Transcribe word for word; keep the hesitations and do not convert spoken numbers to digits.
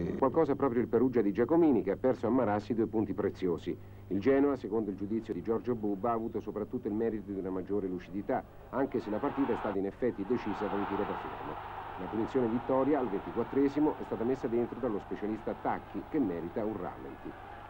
Qualcosa proprio il Perugia di Giacomini, che ha perso a Marassi due punti preziosi. Il Genoa, secondo il giudizio di Giorgio Bubba, ha avuto soprattutto il merito di una maggiore lucidità, anche se la partita è stata in effetti decisa da un tiro da fermo. La punizione vittoria al ventiquattresimo è stata messa dentro dallo specialista Tacchi, che merita un rallenti.